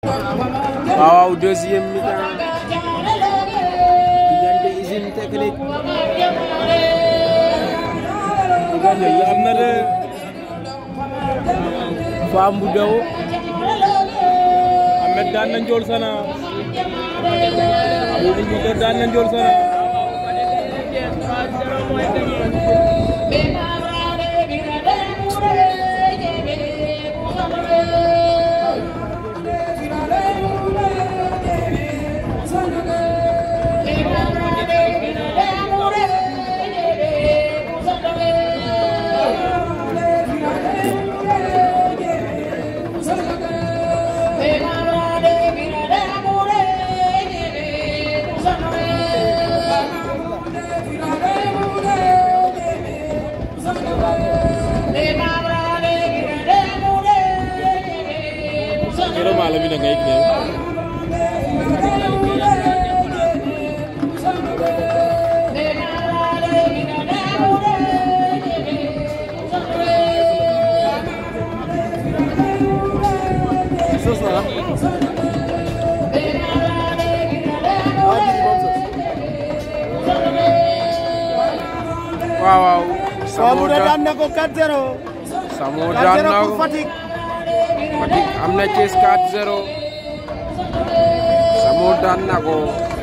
waaw deuxième mi-temps diggante Usine Technique diggante am na de Fam bu daw Ahmed daan na Ndiol Sana daan na Ndiol Sana malam ini kayak gini. Susah. Wow. Samudra dan nak 4-0. Samudra nak Fatick am na Thiès 4-0 Samudra daan na ko